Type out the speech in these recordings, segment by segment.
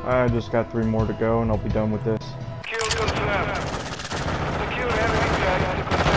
I just got 3 more to go and I'll be done with this. Kill confirmed. Secure enemy guys to confirm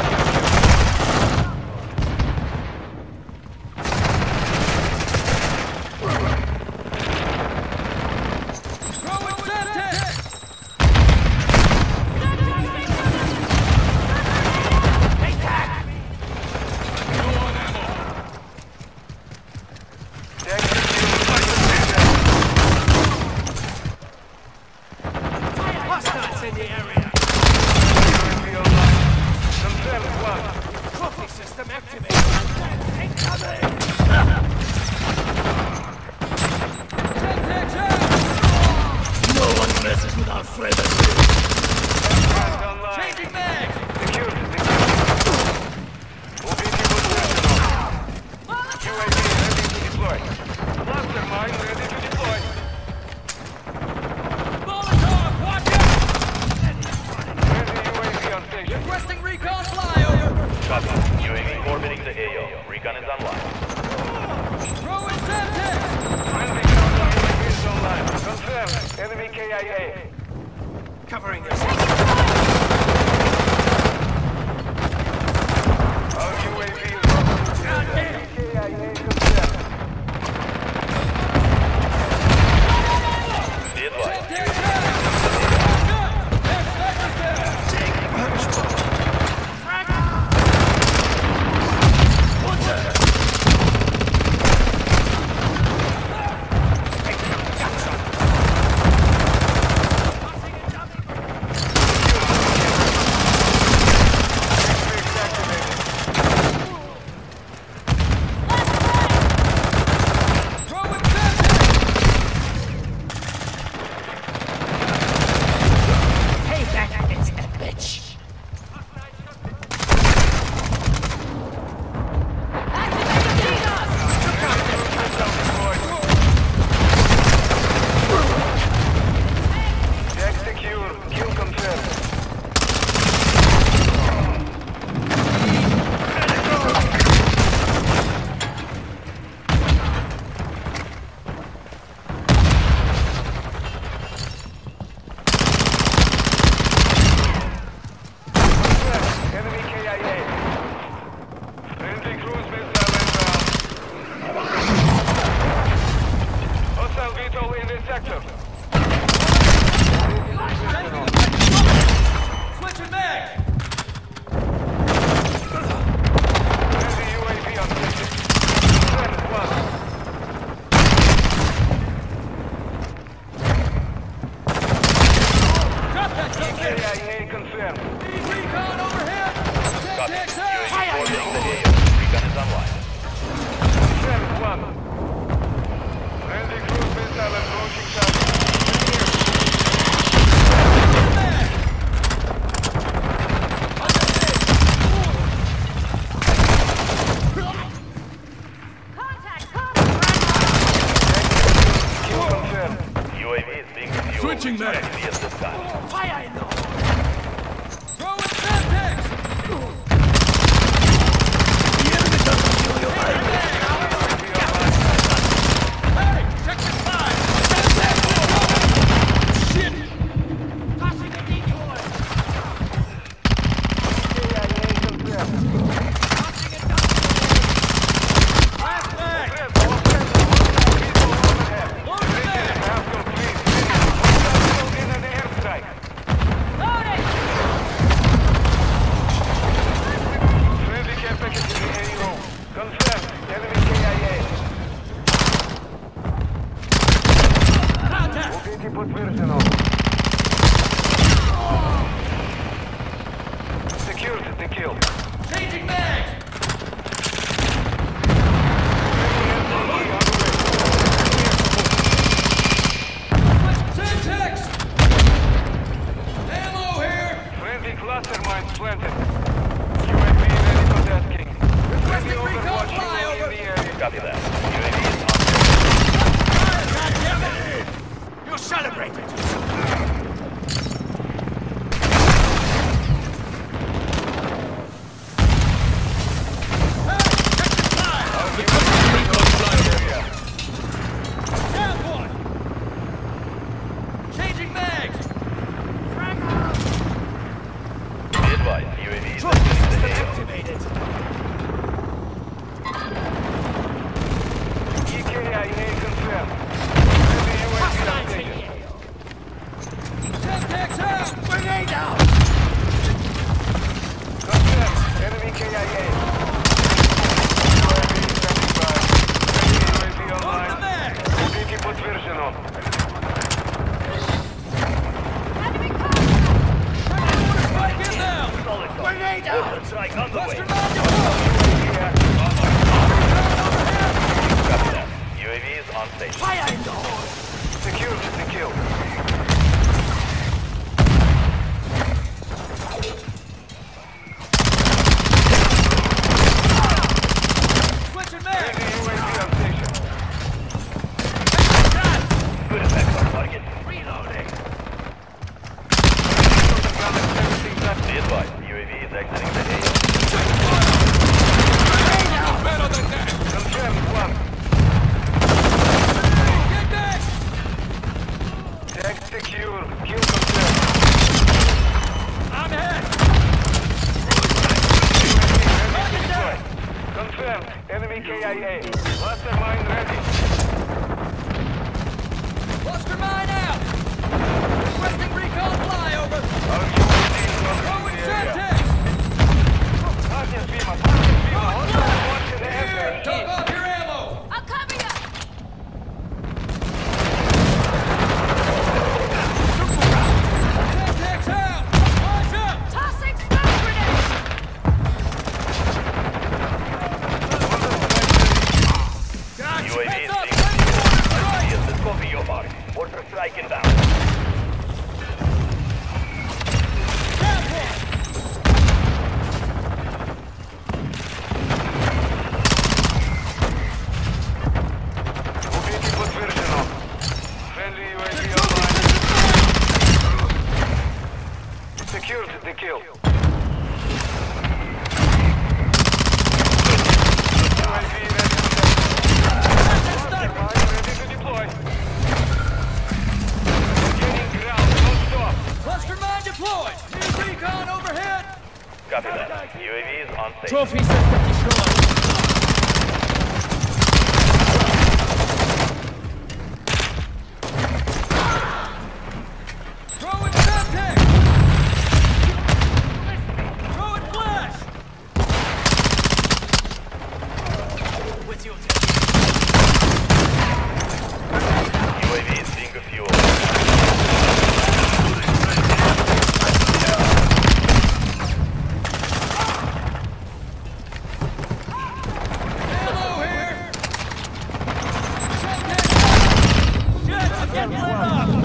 covering this. Switching back. Fire in the Throw in Semtex! The enemy doesn't feel your Hey, check the side! Shit! Tossing the detour! Last leg! Подтверждено. Secured the kill. Changing bags! Semtex! Ammo here! Friendly cluster mines planted. UAV ready for tasking. Friendly recon Overwatch flyover. in the area. Copy that. UAV is God damn it! You celebrated. kill. Switching Bring the mags. UAV on station. Good effects on target. Reloading. Be advised, UAV is exiting the AO. Confirmed, one. Get back. Tag secure. Kill confirmed. I'm hit. Ready to deploy. Confirmed. Enemy KIA. Mastermind ready. Cluster mine out. Requesting recon flyover. Our UAV is Throwing orbiting the area. Semtex. Target Pima. Target Pima. Hostile launch in the Here, area. took off your ammo. I'll cover you! Semtex out. Watch out. Tossing smoke grenade! Gotcha. UAV Heads is up. being Ready for order strike. Yes, let's copy your mark. Mortar strike inbound. Down one. Убейте подтверждено. Friendly UAV online. Secured the kill. UAV ready to Mastermind ready to deploy. Gaining ground, don't stop. Cluster mine deployed. New recon overhead. Copy that. UAV is on station. Trophy system destroyed. Throwing Semtex. Throwing flash. UAV is being refueled. Ammo here. Semtex. Jets, I'm getting lit up.